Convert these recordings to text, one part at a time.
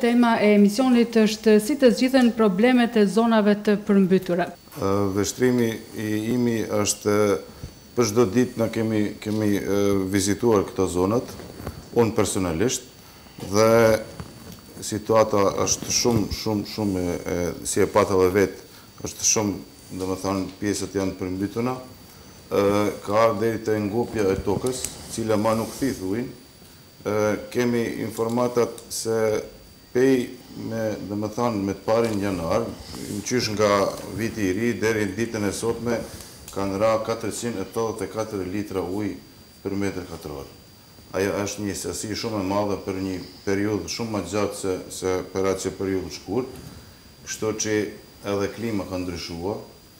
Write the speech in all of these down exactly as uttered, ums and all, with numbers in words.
tema e emisionit është si të zgjidhen problemet e zonave të përmbytura. Vështrimi i imi është për çdo ditë na kemi kemi vizituar këto zonat, unë personalisht, dhe situata është shumë shumë shumë e, si e pata dhe vetë, është shumë, domethënë, pjesët janë përmbytuna, ka ardhur deri te ngopja e tokës, cila ma nuk thith ujin. Kemi informatat se pej me, domethënë, me të parin janar, qysh nga viti i ri deri në ditën e sotme kanë ra katërqind e tetëdhjetë e katër litra ujë për metër katror. Ajo është një sasi shumë e madhe për një periudhë shumë më gjatë se, se për atë periudhë shkurt, kështu që edhe klima ka ndryshuar.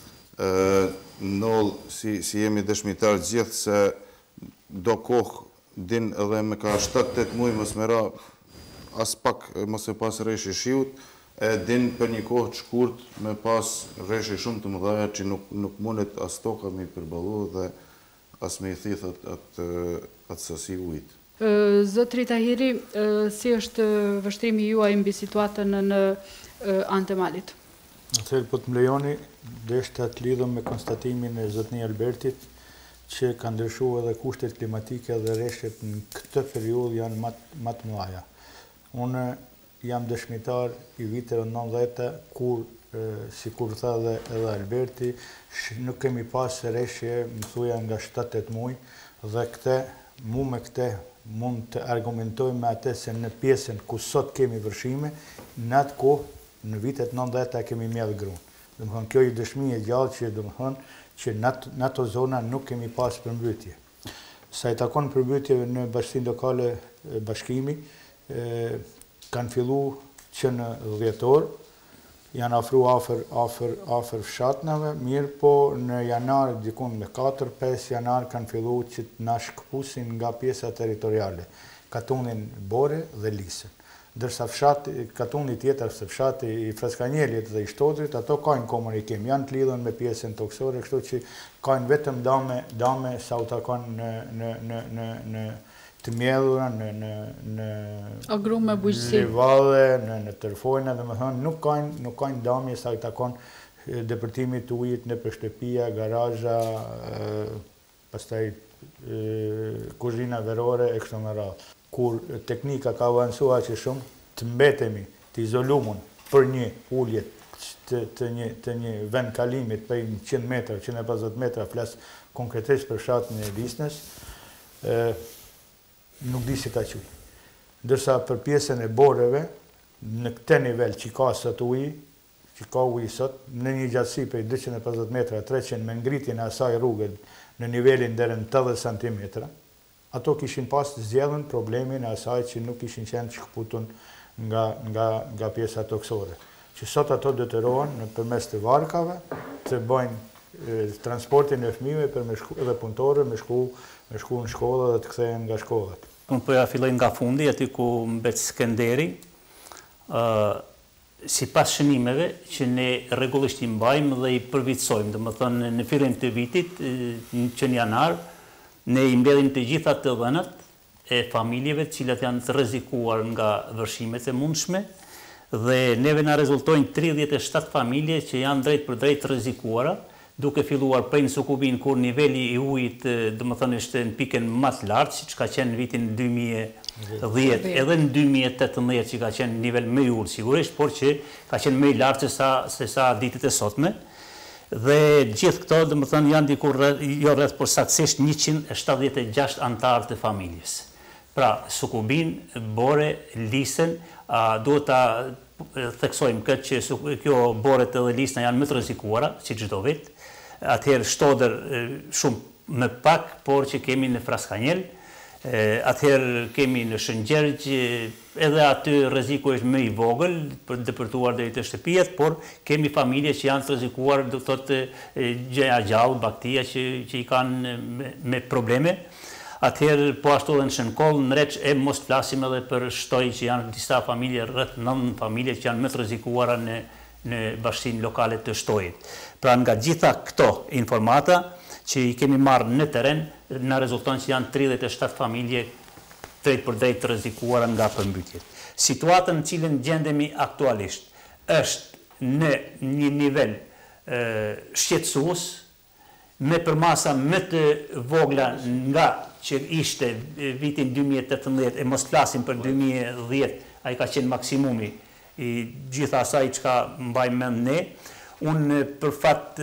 Noll, si, si jemi dëshmitar gjithë se do kohë din edhe me ka shtatë tetë muaj mos me ra as pak mos e pas rreshi shiut, e din për një kohë të shkurt me pas rreshi shumë të mëdha që nuk nuk mundet as toka me përballu dhe as me i thith atë atë atë sasi ujit. Zotri Tahiri, si është vështrimi juaj mbi situatën në anë të malit? Atëherë, po të më lejoni, deshta të lidhëm me konstatimin e zotni Albertit, që ka ndryshuar edhe kushtet klimatike dhe rreshtet në këtë periudhë janë më të mëdha. Unë jam dëshmitar i viteve nëntëdhjetë, kur, si kur tha dhe edhe Alberti, nuk kemi pas rreshje, më thuja, nga shtatë tetë muaj, dhe këte, mu me këte, mund të argumentojmë me atë se në pjesën ku sot kemi vërshime, në atë kohë, në vitet nëntëdhjetë kemi mjedhë grunë. Domethënë, kjo i dëshmi e gjallë që domethënë që në ato zona nuk kemi pas përmbytje. Sa i takon përmbytjeve në bashkinë lokale bashkimi, kanë fillu që në dhjetor, janë afru afer, afer, afer fshatnave, mirë po në janar, dikun në katër pesë janar, kanë fillu që të na shkëpusin nga pjesa territoriale, katunin Bore dhe Lisën. Dërsa fshat, katuni tjetër se fshati i Fraskanjelit dhe i Shtodrit, ato kajnë komunikim, janë të lidhën me pjesën toksore, kështu që kajnë vetëm dame, dame sa u takon në, në, në, në, në të mjedhura, në, në, në agrume bujqësi, Livadhe, në, në Tërfojna, dhe më thënë, nuk kajnë, nuk kajnë dame sa u takon depërtimit të ujit në për shtëpia, garazha, pastaj kuzhina verore e kështu me radhë. Kur teknika ka avancuar që shumë, të mbetemi, të izolumun për një ullje të, të, një, të një vend kalimit për njëqind metra, njëqind e pesëdhjetë metra, flas konkretisht për fshatin e Lisnës, nuk di si ta quj. Ndërsa për pjesën e Boreve, në këtë nivel që ka sot uji, që ka uji sot, në një gjatësi për dyqind e pesëdhjetë metra, treqind me ngritjen e asaj rrugët në nivelin deri në tetëdhjetë centimetra, ato kishin pas të zgjedhën problemin e asaj që nuk kishin qenë shkëputun nga, nga, nga pjesa toksore. Që sot ato detyrohen në përmes të varkave të bëjnë e, transportin e fëmijëve për me shku, edhe punëtorë me shku, me shku në shkolla dhe të kthehen nga shkollat. Unë po ja filloj nga fundi, aty ku mbet Skënderi, uh, si pas shënimeve që ne rregullisht i mbajmë dhe i përvitsojmë, domethënë në fillim të vitit, që në janar, ne i mbledhim të gjitha të dhënat e familjeve cilat janë të rrezikuar nga vërshimet e mundshme dhe neve na rezultojnë tridhjetë e shtatë familje që janë drejt për drejt të rrezikuara, duke filluar prej në Sukubin kur niveli i ujit, domethënë është në pikën më të lartë, siç ka qenë në vitin dy mijë e dhjetë, edhe në dy mijë e tetëmbëdhjetë që ka qenë nivel më i ulët sigurisht, por që ka qenë më i lartë se sa se sa ditët e sotme. Dhe gjithë këto, domethënë, janë dikur jo rreth, por saktësisht njëqind e shtatëdhjetë e gjashtë antarë të familjes. Pra, Sukubin, Bore, Lisën, duhet ta theksojmë këtë që kjo Boret edhe Lisna janë më të rrezikuara, si çdo vit. Atëherë Shtodër shumë më pak, por që kemi në Fraskanjel, atëherë kemi në Shëngjergj, edhe aty rreziku është më i vogël për depërtuar deri te shtëpijet, por kemi familje që janë të rrezikuar, do thotë gjëja gjallë, bakteria që që i kanë me, me probleme. Atëherë po ashtu edhe në Shënkoll, në Reç, e mos flasim edhe për Shtoj që janë disa familje, rreth nëntë familje që janë më të rrezikuara në në bashkinë lokale të Shtojit. Pra nga gjitha këto informata që i kemi marrë në teren, na rezulton që janë tridhjetë e shtatë familje drejt për drejt të rrezikuara nga përmbytjet. Situatën në cilën gjendemi aktualisht është në një nivel shqetësues, me përmasa më të vogla nga që ishte vitin dy mijë e tetëmbëdhjetë, e mos flasim për dy mijë e dhjetë, ai ka qenë maksimumi i gjitha asaj çka mbajmë mend ne. Unë për fat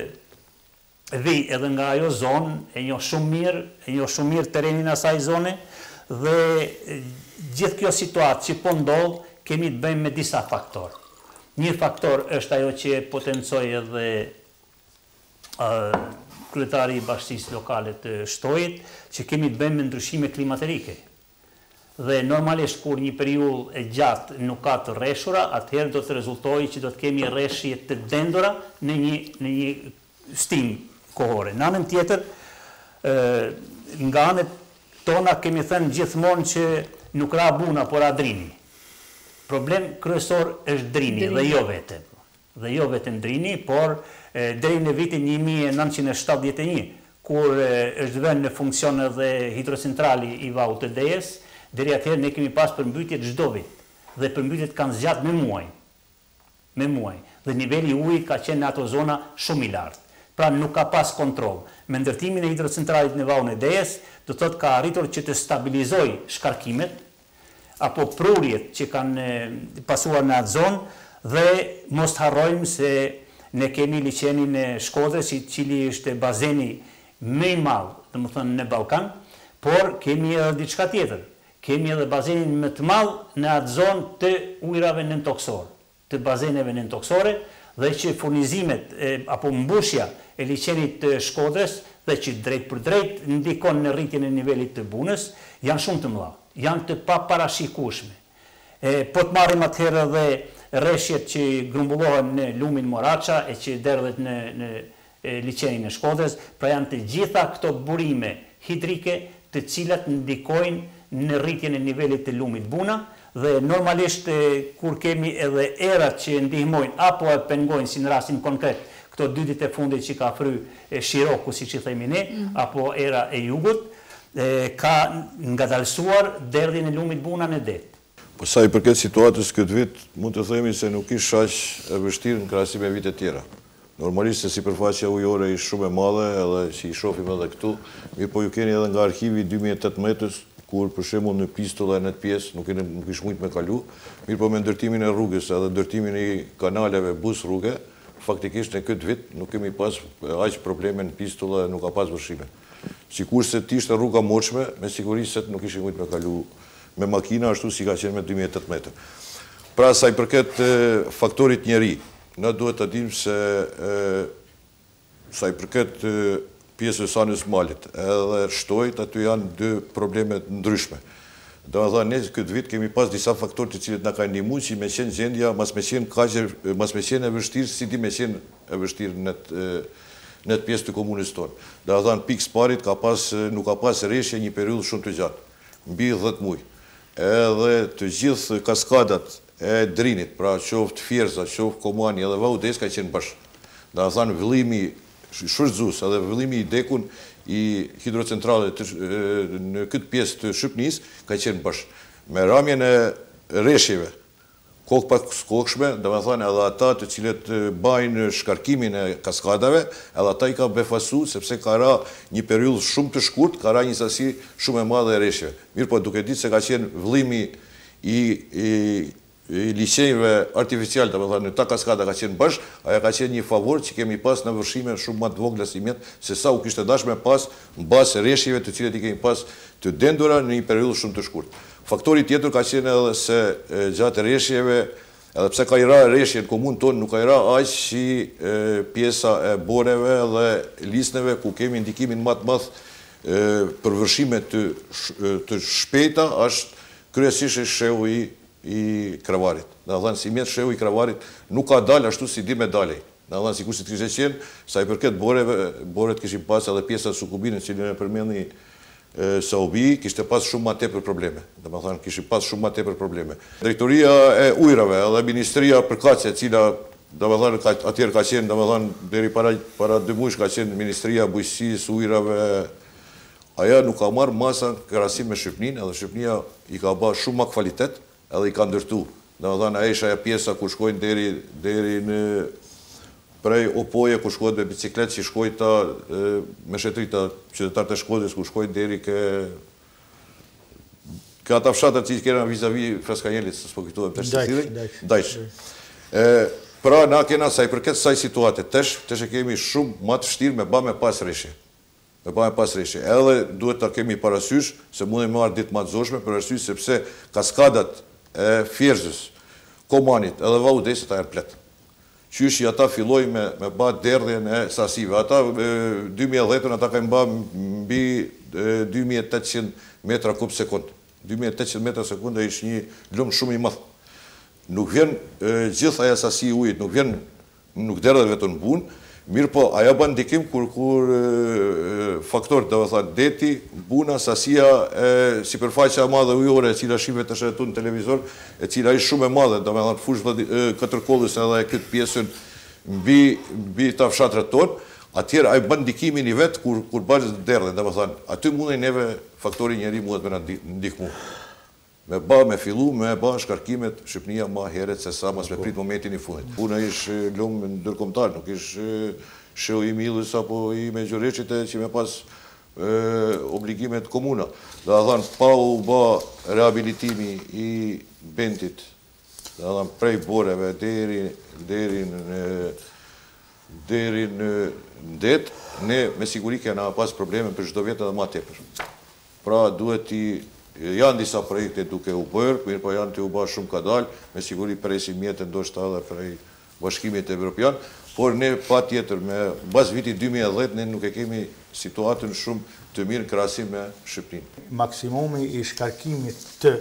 vij edhe nga ajo zonë, e njoh shumë mirë, e njoh shumë mirë terrenin asaj zone, dhe gjithë kjo situatë që po ndodh, kemi të bëjmë me disa faktorë. Një faktor është ajo që potencoi edhe uh, kryetari i bashkisë lokale të Shtojit, që kemi të bëjmë me ndryshime klimaterike. Dhe normalisht kur një periudhë e gjatë nuk ka të rreshura, atëherë do të rezultojë që do të kemi rreshje të dendura në një në një stim kohore. Në anën tjetër, nga anët tona kemi thënë gjithmonë që nuk ra buna, por ra drini. Problem kryesor është drini, dhe jo vetëm. Dhe jo vetëm drini, por deri në vitin një mijë e nëntëqind e shtatëdhjetë e një, kur është vënë në funksion edhe hidrocentrali i Vau të Dejes, deri atëherë ne kemi pas përmbytje çdo vit. Dhe përmbytjet kanë zgjatur me muaj. Me muaj. Dhe niveli i ujit ka qenë në ato zona shumë i lartë. Pra nuk ka pas kontroll. Me ndërtimin e hidrocentralit në Vaun e Dejes, do thotë ka arritur që të stabilizoj shkarkimet apo prurjet që kanë pasuar në atë zonë, dhe mos harrojmë se ne kemi liçenin e Shkodrës, i cili është bazeni më i madh, domethënë në Ballkan, por kemi edhe diçka tjetër. Kemi edhe bazenin më të madh në atë zonë të ujrave nëntoksor, të bazeneve nëntoksore, dhe që furnizimet e, apo mbushja e liçenit të Shkodrës, dhe që drejt për drejt ndikon në rritjen e nivelit të bunës, janë shumë të mëdha, janë të paparashikueshme. E, po të marrim atëherë edhe rreshjet që grumbullohen në lumin Moraça e që derdhet në, në e, liçenin e Shkodrës, pra janë të gjitha këto burime hidrike të cilat ndikojnë në rritjen e nivelit të lumit buna, dhe normalisht kur kemi edhe erat që ndihmojnë apo e pengojnë, si në rastin konkret këto dy ditë e fundit që ka fry Shiroku, siç i themi ne, apo era e jugut, ka ngadalësuar derdhjen e lumit buna në det. Po sa i përket situatës këtë vit, mund të themi se nuk ishte aq e vështirë në krahasim me vitet tjera. Normalisht se sipërfaqja ujore ishte shumë e madhe, edhe si i shohim edhe këtu, mirë po ju keni edhe nga arkivi dy mijë e tetëmbëdhjetë, kur për shembull në Pistolla në atë pjesë nuk nuk ishte mujt me kalu, mirë po me ndërtimin e rrugës edhe ndërtimin e kanaleve bus rrugë, faktikisht në këtë vit nuk kemi pas aq probleme në Pistolla, nuk ka pas vështrime. Sikurse të ishte rruga moçme, me siguri se nuk ishin mujt me kalu me makina ashtu si ka qenë me dy mijë e tetëmbëdhjetë. Pra sa i përket faktorit njeri, ne duhet ta dimë se sa i përket pjesës së anës malit edhe Shtojit, aty janë dy probleme ndryshme. Do të thënë, ne këtë vit kemi pas disa faktorë të cilët na kanë ndihmuar që me qenë gjendja mas me qenë kaq mas me qenë e vështirë si di me qenë e vështirë në në atë pjesë të komunës tonë. Do të thënë, pikë parit ka pas nuk ka pas rreshje një periudhë shumë të gjatë, mbi dhjetë muaj. Edhe të gjithë kaskadat e Drinit, pra qoftë Fierza, qoftë Komani edhe Vau Des ka qenë bashkë. Do të thënë, vëllimi shfrytzues edhe vëllimi i dekun i hidrocentralit në këtë pjesë të Shqipërisë ka qenë bashkë. Me ramjen e rreshjeve, kokë pas kokshme, do të thënë edhe ata të cilët bajnë shkarkimin e kaskadave, edhe ata i ka befasu sepse ka ra një periudhë shumë të shkurt, ka ra një sasi shumë e madhe e rreshjeve. Mirë po duke ditë se ka qenë vëllimi i, i liçenjeve artificial, të më thënë, në ta kaskada ka qenë bashkë, aja ka qenë një favor që kemi pas në vërshime shumë më të vogla si mjetë, se sa u kishte dashme pas në basë rreshjeve të cilët i kemi pas të dendura në një periudhë shumë të shkurt. Faktori tjetër ka qenë edhe se gjatë rreshjeve, edhe pse ka i ra rreshje në komunë tonë, nuk ka i ra aq si pjesa e boreve dhe lisneve ku kemi ndikimin më të madh për vërshime të, të shpejta, është kryesisht shehu i i Kravarit. Në thënë, si mjetë shehu i Kravarit nuk ka dalë ashtu si di me dalej. Në thënë, si kur si të kishte qenë, sa i përket boreve, boret kishim pas edhe pjesa Sukubinit, që në përmendni Saubi, kishte pas shumë ma tepër probleme. Dhe më thënë, kishim pas shumë ma tepër probleme. Drejtoria e ujrave edhe Ministria përkaqe, cila, dhe më thënë, atjerë ka qenë, dhe më thënë, deri para, para dy muaj ka qenë Ministria Bujqësisë, ujrave, aja nuk ka marrë masa në krahasim me Shqipërinë, edhe Shqipëria i ka ba shumë ma kvalitet, edhe i ka ndërtu. Dhe më thënë, a isha e pjesa ku shkojnë deri, deri në prej Opoje, ku shkojnë me biciklet, që shkojnë ta me shetrita qytetarët e Shkodrës, ku shkojnë deri ke ka ata fshatër që kena vis-a-vis Fraskanjelit, së s'po kujtohem të shtetiri, Dajç. Pra, na kena saj përket saj situate, tesh, tesh e kemi shumë ma të vështirë me ba me pas reshje. Me ba me pas reshje. Edhe duhet të kemi parasysh, se mund e marrë ditë ma të zoshme, për arsysh sepse kaskadat e Fjerzës, Komanit, edhe Vaudesit a janë pletë. Qysh i ata filloj me, me ba derdhjen e sasive. Ata dy mijë e dhjetë ata ka ba mbi dy mijë e tetëqind metra kub sekund. dy mijë e tetëqind metra sekund e ishë një lumë shumë i madh. Nuk vjen gjithë aja sasi ujit, nuk vjen, nuk derdhet vetëm në bunë, mirë po, aja bën ndikim kur, kur faktor, dhe thënë, deti, buna, sasia, sipërfaqja e madhe ujore, e cila shive të shetu në televizor, e cila ishë shumë e madhe, dhe me thënë, fush këtërkollës edhe e këtë pjesën mbi ta fshatrët tonë, atjerë aja bën ndikimin i vetë kur, kur bërë derdhe, dhe me thënë, aty mundë i neve faktori njeri mundet me në ndikmu. Me ba, me fillu, me ba shkarkimet Shqipnia ma heret se sa mas me prit momentin i fundit. Puna ishë lumë ndërkombëtar, nuk ishë shëu i Millës apo i me Gjoreqit e që me pas obligimet komuna. Dhe adhan, pa u ba rehabilitimi i Bentit, dhe adhan, prej boreve deri në ndet, ne me siguri kena pas probleme për çdo vjetë edhe ma tepër. Pra duhet i janë disa projekte duke u bërë, mirë po janë të u bërë shumë ka dalë, me siguri presim mjetën ndoshta edhe prej bashkimit evropian, por ne pa tjetër, me bas viti dy mijë e dhjetë, ne nuk e kemi situatën shumë të mirë në krahasim me Shqipërinë. Maksimumi i shkarkimit të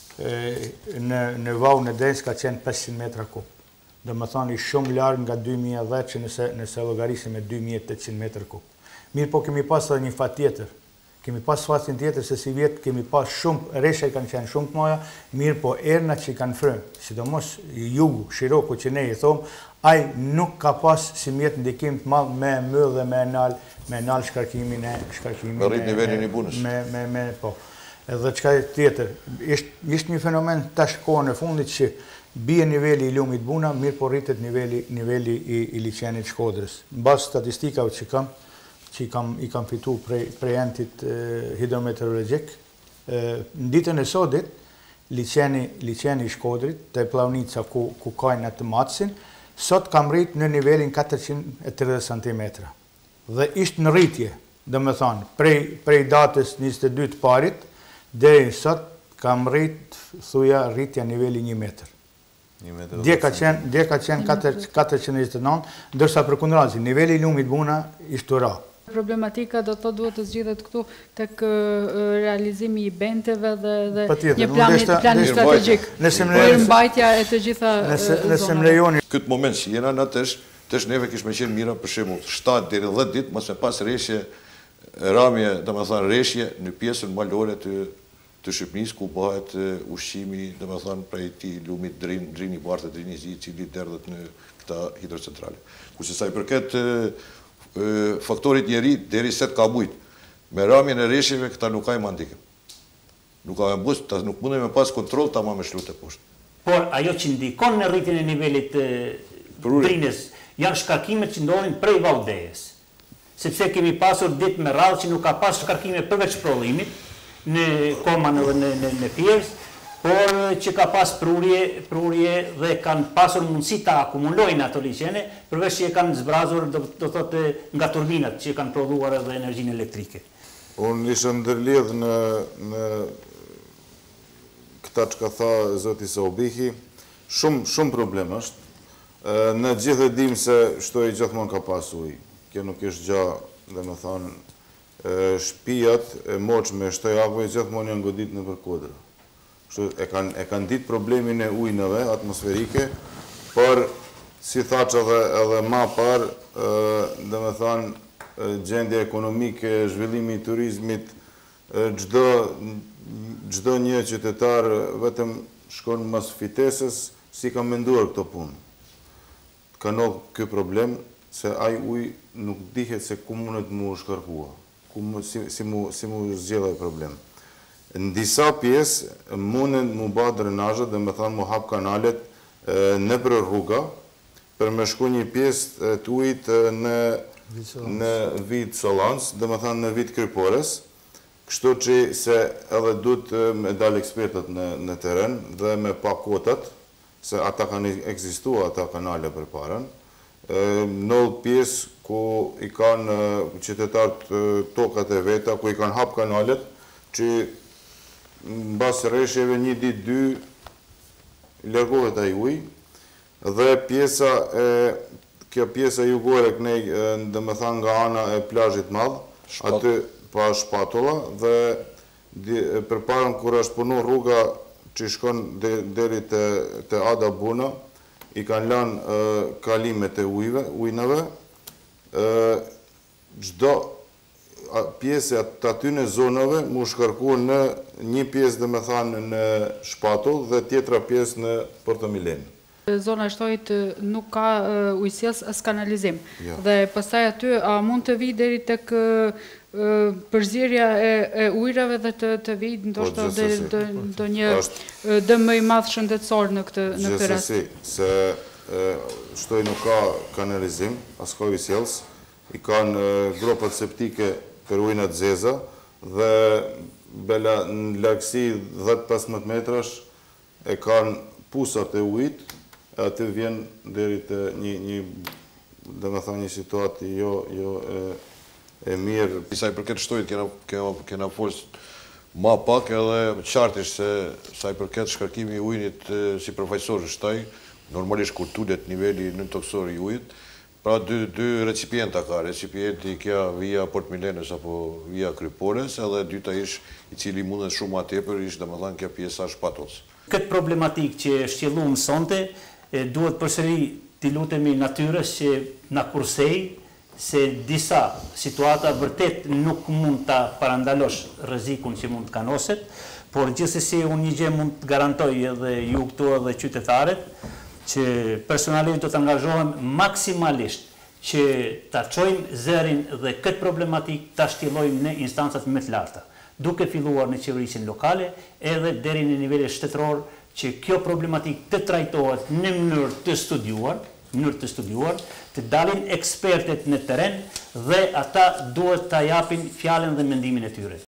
në, në vau në Dens ka qenë pesëqind metra kub. Dhe më thani shumë largë nga dy mijë e dhjetë që nëse, nëse llogarisim me dy mijë e tetëqind metra kub. Mirë po kemi pas edhe një fat tjetër. Kemi pas fatin tjetër se si vjetë kemi pas shumë, reshe kanë qenë shumë të moja, mirë po erna që i kanë frënë, sidomos jugu, Shiroku që ne i thomë, aj nuk ka pas si mjetë ndikim të madhë me më dhe me nalë, me nalë shkarkimin e... Me rritë nivelin i bunës. Me, me, me, po. Edhe qka tjetër, ishtë një fenomen tash kohën e fundit që bie niveli i lumit buna, mirë po rritet niveli, niveli i, i liçenit Shkodrës. Në basë statistikave që kam, që i kam, i kam fitu prej, prej entit eh, hidrometeorologjik. Eh, në ditën e sodit, liçeni, liçeni i Shkodrit, të plavnica ku, ku kajnë atë matësin, sot kam rrit në nivelin katërqind e tridhjetë centimetra. Dhe ishtë në rritje, dhe me thonë, prej, prej datës njëzet e dy të parit, deri sot kam rrit, thuja, rritja niveli një metër. Dje ka qenë, dje ka qenë katërqind e njëzet e nëntë, ndërsa për kundrazi, niveli i lumit buna ishtë të ra. Problematika do të duhet të zgjidhet këtu tek realizimi i benteve dhe, dhe një plan, plan strategjik për mbajtja e të gjitha zonave. Këtë moment që jena në tesh, tesh neve kishme qenë mira për shembull shtatë deri dhjetë ditë mos me pas reshje, ramje, domethënë reshje në pjesën malore të të Shqipërisë ku bëhet ushqimi, domethënë prej ti lumit drin, drini bardhë, drini zi, i cili derdhet në këta hidrocentrale. Kurse sa i përket faktorit njeri, deri se të ka mujt. Me ramjen e reshjeve, këta nuk ka i mandikim. Nuk ka me bus, ta nuk mundë me pas kontrol, ta ma me shlute poshtë. Por, ajo që ndikon në rritin e nivelit drinës, janë shkarkimet që ndodhin prej Vaudejes. Sepse kemi pasur dit me radhë që nuk ka pas shkarkime përveç prodhimit, në Koman dhe në, në, në Fierz, por që ka pas prurje, prurje dhe kanë pasur mundësi ta akumulojnë ato liçene, përveç që e kanë zbrazur do, do thotë nga turbinat që kanë prodhuar edhe energjinë elektrike. Unë ishë ndërlidh në, në këta që ka tha zoti Sobihi, shumë, shumë problem është. Në gjithë e dim se shtoj gjithmonë ka pas ujë. Kjo nuk ishtë gja, dhe me thonë, shpijat e moqme shtoj akve gjithmonë janë godit në përkodrë. E kanë, e kanë ditë problemin e ujnëve atmosferike, por si thaqë edhe, edhe ma parë, dhe me thanë, gjendje ekonomike, zhvillimi i turizmit, gjdo, gjdo një qytetar vetëm shkon mas fitesës, si ka menduar këto punë. Ka nodhë kjo problem, se aj uj nuk dihet se ku mundet mu shkarkua, ku, si, si mu, si mu zgjedha i problem. Në disa pjesë mundën mu ba drenazhet dhe me thanë mu hap kanalet në për rruga, për me shku një pjesë të ujit në vit Solans, dhe me thanë në vit Krypores, kështu që se edhe du të me dalë ekspertët në teren dhe me pa kotat, se ata kanë egzistua ata kanale për parën, në pjesë ku i kanë qytetarët tokat e veta, ku i kanë hap kanalet, që në basë reshjeve një dit dy lërgohet a i uj, dhe pjesa e, kjo pjesa jugore kënej, dhe me thanë nga ana e plazhit madh, aty pa shpatolla, dhe për parën kur është punu rruga që shkon deri të Ada Buna, i kanë lanë kalimet e ujnëve, gjdo pjesë të aty në zonave mu shkarku në një pjesë dhe me thanë në shpatull dhe tjetra pjesë në Porto Milen. Zona shtojt nuk ka ujësies as kanalizim. Dhe pastaj aty a mund të vi deri tek përzierja e ujrave dhe të vi ndoshta do një dëm më i madh shëndetësor në këtë rast. Gjithsesi, se shtoj nuk ka kanalizim, as ka ujësies, i kanë gropat septike për ujnat zeza dhe bela në largësi dhjetë pesëmbëdhjetë metrash e kanë pusat e ujit, e aty vjen deri të një, dhe me tha një situatë jo e mirë. Sa i përket shtojit, kena folës ma pak edhe qartisht se sa i përket shkarkimi i ujnit si përfaqësor në shtaj, normalisht kur tullet nivelli në toksor i ujit, pra dy recipienta ka, recipienti kja via Port Milenës apo via Krypores, edhe dyta ish i cili mundet shumë ma tepër, ish dhe më dhanë kja pjesa shpatullës. Këtë problematik që shtjellu më sonte, duhet përsëri t'i lutemi natyres që na kursej, se disa situata vërtet nuk mund t'a parandalosh rrezikun që mund t'kanoset, por gjithsesi unë një gjë mund të garantoj edhe ju këtu edhe qytetarët, që personalisht do të angazhohem maksimalisht që ta çojmë zërin dhe këtë problematik ta shtjellojmë në instancat më të larta, duke filluar në qeverisjen lokale edhe deri në nivelin shtetëror, që kjo problematik të trajtohet në mënyrë të studiuar, mënyrë të studiuar, të dalin ekspertet në teren dhe ata duhet ta japin fjalën dhe mendimin e tyre.